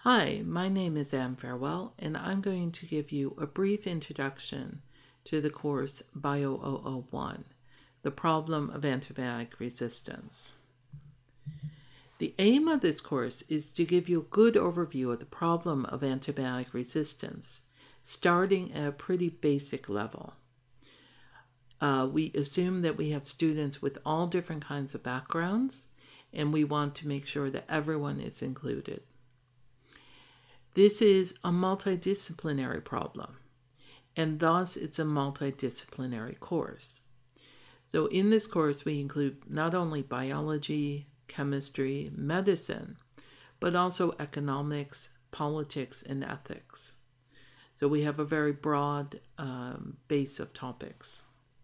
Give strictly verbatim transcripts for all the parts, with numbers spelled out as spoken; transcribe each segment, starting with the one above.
Hi, my name is Anne Farewell, and I'm going to give you a brief introduction to the course Bio zero zero one, the problem of antibiotic resistance. The aim of this course is to give you a good overview of the problem of antibiotic resistance, starting at a pretty basic level. Uh, we assume that we have students with all different kinds of backgrounds, and we want to make sure that everyone is included. This is a multidisciplinary problem, and thus it's a multidisciplinary course. So in this course, we include not only biology, chemistry, medicine, but also economics, politics, and ethics. So we have a very broad um, base of topics.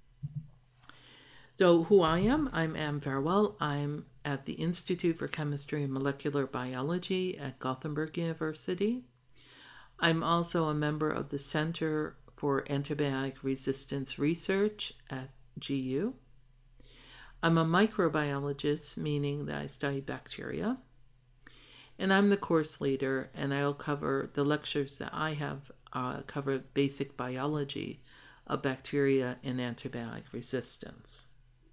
So who I am, I'm Anne Farewell. I'm at the Institute for Chemistry and Molecular Biology at Gothenburg University. I'm also a member of the Center for Antibiotic Resistance Research at G U. I'm a microbiologist, meaning that I study bacteria. And I'm the course leader, and I'll cover the lectures that I have uh, cover basic biology of bacteria and antibiotic resistance.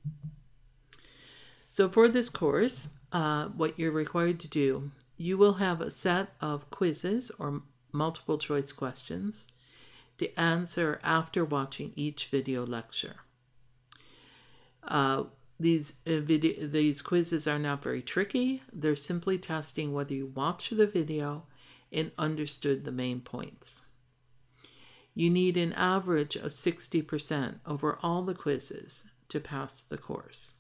So for this course, uh, what you're required to do, you will have a set of quizzes or multiple choice questions to answer after watching each video lecture. Uh, these, uh, video, these quizzes are not very tricky. They're simply testing whether you watched the video and understood the main points. You need an average of sixty percent over all the quizzes to pass the course.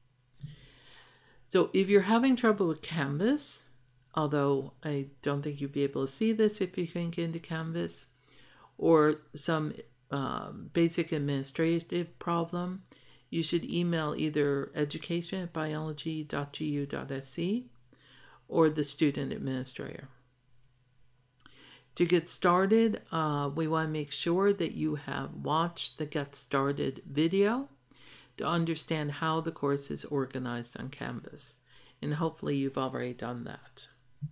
So if you're having trouble with Canvas, although I don't think you'd be able to see this if you can get into Canvas, or some um, basic administrative problem, you should email either education at biology dot G U dot S C or the student administrator. To get started, uh, we want to make sure that you have watched the Get Started video to understand how the course is organized on Canvas. And hopefully you've already done that.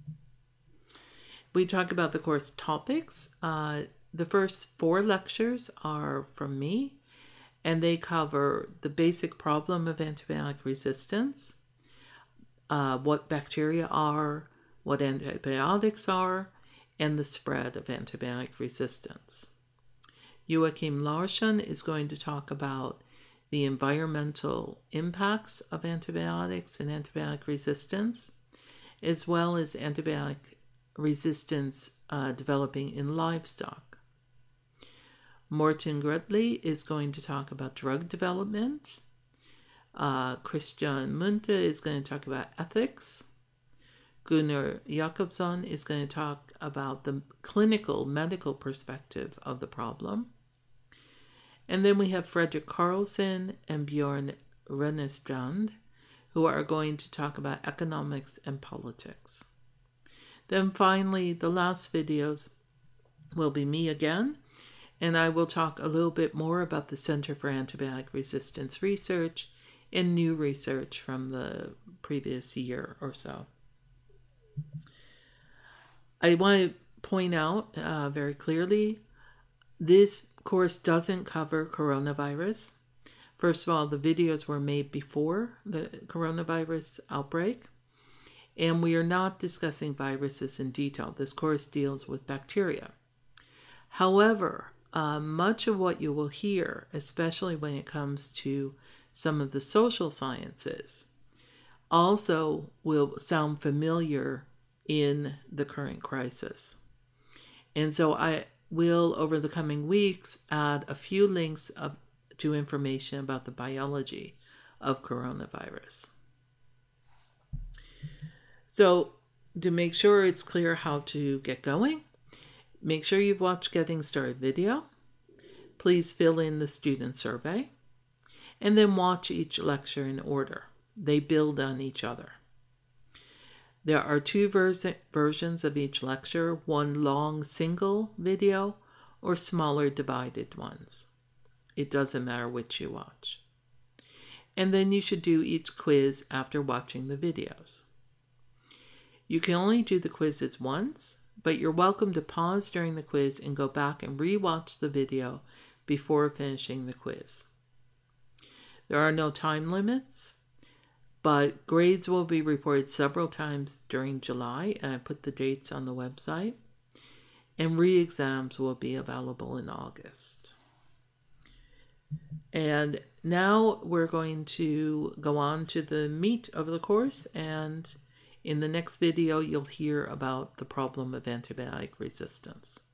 We talk about the course topics. Uh, the first four lectures are from me, and they cover the basic problem of antibiotic resistance, uh, what bacteria are, what antibiotics are, and the spread of antibiotic resistance. Joachim Larsson is going to talk about the environmental impacts of antibiotics and antibiotic resistance, as well as antibiotic resistance uh, developing in livestock. Morten Grøtli is going to talk about drug development. Uh, Christian Munthe is going to talk about ethics. Gunnar Jakobsson is going to talk about the clinical medical perspective of the problem. And then we have Fredrik Karlsson and Björn Rennestrand, who are going to talk about economics and politics. Then finally, the last videos will be me again, and I will talk a little bit more about the Center for Antibiotic Resistance Research and new research from the previous year or so. I want to point out uh, very clearly, this course doesn't cover coronavirus. First of all, the videos were made before the coronavirus outbreak, and we are not discussing viruses in detail. This course deals with bacteria. However, uh, much of what you will hear, especially when it comes to some of the social sciences, also will sound familiar in the current crisis. And so I will, over the coming weeks, add a few links of, to information about the biology of coronavirus. So to make sure it's clear how to get going, make sure you've watched Getting Started video. Please fill in the student survey, and then watch each lecture in order. They build on each other. There are two vers versions of each lecture, one long single video or smaller divided ones. It doesn't matter which you watch. And then you should do each quiz after watching the videos. You can only do the quizzes once. but you're welcome to pause during the quiz and go back and re-watch the video before finishing the quiz. There are no time limits, but grades will be reported several times during July, and I put the dates on the website, and re-exams will be available in August. And now we're going to go on to the meat of the course, and in the next video you'll hear about the problem of antibiotic resistance.